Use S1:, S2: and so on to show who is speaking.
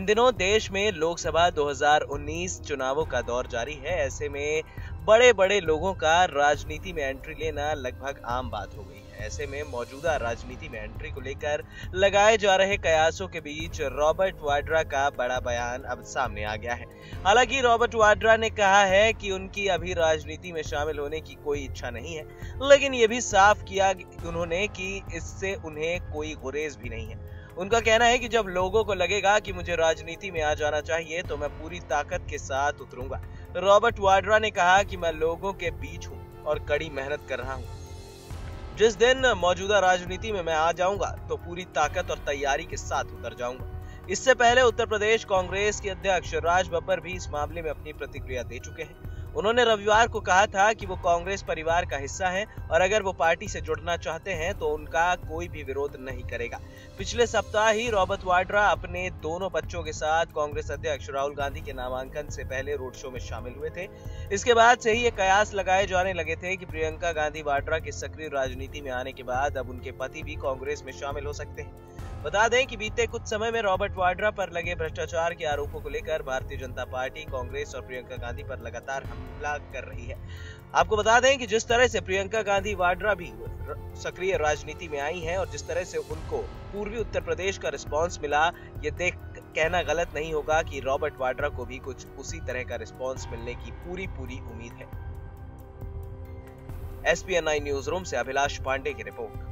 S1: दिनों देश में लोकसभा 2019 चुनावों का दौर जारी है। ऐसे में बड़े बड़े लोगों का राजनीति में एंट्री लेना लगभग आम बात हो गई है। ऐसे में मौजूदा राजनीति में एंट्री को लेकर लगाए जा रहे कयासों के बीच रॉबर्ट वाड्रा का बड़ा बयान अब सामने आ गया है। हालांकि रॉबर्ट वाड्रा ने कहा है कि उनकी अभी राजनीति में शामिल होने की कोई इच्छा नहीं है, लेकिन ये भी साफ किया उन्होंने कि इससे उन्हें कोई गुरेज भी नहीं है। उनका कहना है कि जब लोगों को लगेगा कि मुझे राजनीति में आ जाना चाहिए तो मैं पूरी ताकत के साथ उतरूंगा। रॉबर्ट वाड्रा ने कहा कि मैं लोगों के बीच हूं और कड़ी मेहनत कर रहा हूं। जिस दिन मौजूदा राजनीति में मैं आ जाऊंगा तो पूरी ताकत और तैयारी के साथ उतर जाऊंगा। इससे पहले उत्तर प्रदेश कांग्रेस के अध्यक्ष राज बब्बर भी इस मामले में अपनी प्रतिक्रिया दे चुके हैं। उन्होंने रविवार को कहा था कि वो कांग्रेस परिवार का हिस्सा हैं और अगर वो पार्टी से जुड़ना चाहते हैं तो उनका कोई भी विरोध नहीं करेगा। पिछले सप्ताह ही रॉबर्ट वाड्रा अपने दोनों बच्चों के साथ कांग्रेस अध्यक्ष राहुल गांधी के नामांकन से पहले रोड शो में शामिल हुए थे। इसके बाद से ही ये कयास लगाए जाने लगे थे कि प्रियंका गांधी वाड्रा के सक्रिय राजनीति में आने के बाद अब उनके पति भी कांग्रेस में शामिल हो सकते हैं। बता दें कि बीते कुछ समय में रॉबर्ट वाड्रा पर लगे भ्रष्टाचार के आरोपों को लेकर भारतीय जनता पार्टी, कांग्रेस और प्रियंका गांधी पर लगातार हमला कर रही है। आपको बता दें कि जिस तरह से प्रियंका गांधी वाड्रा भी सक्रिय राजनीति में आई हैं और जिस तरह से उनको पूर्वी उत्तर प्रदेश का रिस्पांस मिला, ये देख कहना गलत नहीं होगा कि रॉबर्ट वाड्रा को भी कुछ उसी तरह का रिस्पांस मिलने की पूरी उम्मीद है। SPN9 न्यूज रूम से अभिलाष पांडे की रिपोर्ट।